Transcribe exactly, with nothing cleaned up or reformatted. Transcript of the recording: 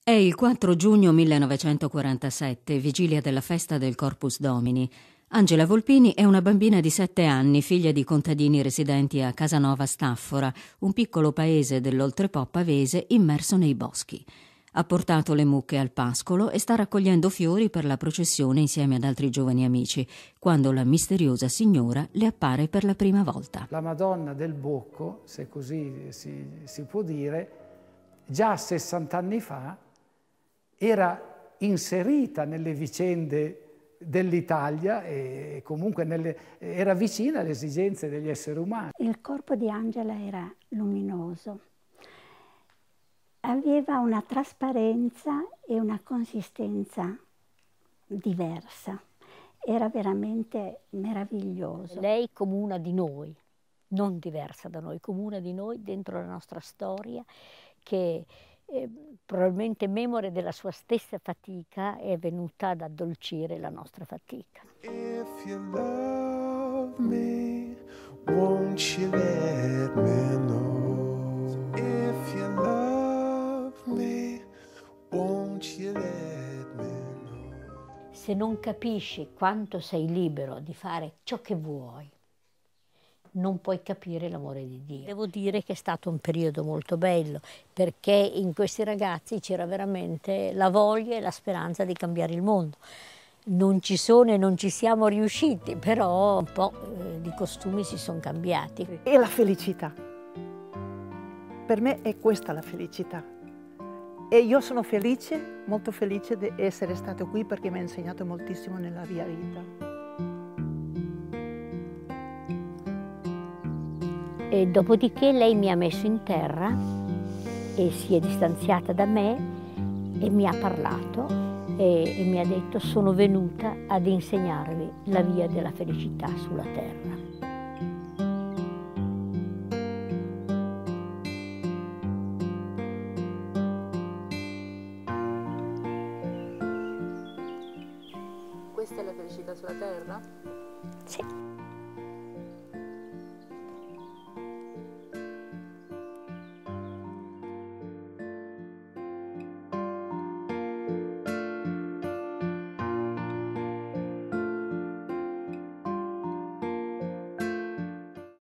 È il quattro giugno millenovecentoquarantasette, vigilia della festa del Corpus Domini. Angela Volpini è una bambina di sette anni, figlia di contadini residenti a Casanova Staffora, un piccolo paese dell'Oltrepò pavese immerso nei boschi. Ha portato le mucche al pascolo e sta raccogliendo fiori per la processione insieme ad altri giovani amici, quando la misteriosa signora le appare per la prima volta. La Madonna del Bocco, se così si, si può dire, già sessanta anni fa era inserita nelle vicende dell'Italia e comunque nelle, era vicina alle esigenze degli esseri umani. Il corpo di Angela era luminoso, aveva una trasparenza e una consistenza diversa, era veramente meraviglioso. Lei come una di noi, non diversa da noi, come una di noi dentro la nostra storia, che Eh, probabilmente memore della sua stessa fatica è venuta ad addolcire la nostra fatica. If you love me, won't you let me know? If you love me, won't you let me know? Se non capisci quanto sei libero di fare ciò che vuoi, non puoi capire l'amore di Dio. Devo dire che è stato un periodo molto bello, perché in questi ragazzi c'era veramente la voglia e la speranza di cambiare il mondo. Non ci sono e non ci siamo riusciti, però un po' eh, di costumi si sono cambiati. E la felicità. Per me è questa la felicità. E io sono felice, molto felice di essere stato qui perché mi ha insegnato moltissimo nella mia vita. E dopodiché lei mi ha messo in terra e si è distanziata da me e mi ha parlato e, e mi ha detto: sono venuta ad insegnarvi la via della felicità sulla terra. Questa è la felicità sulla terra? Sì.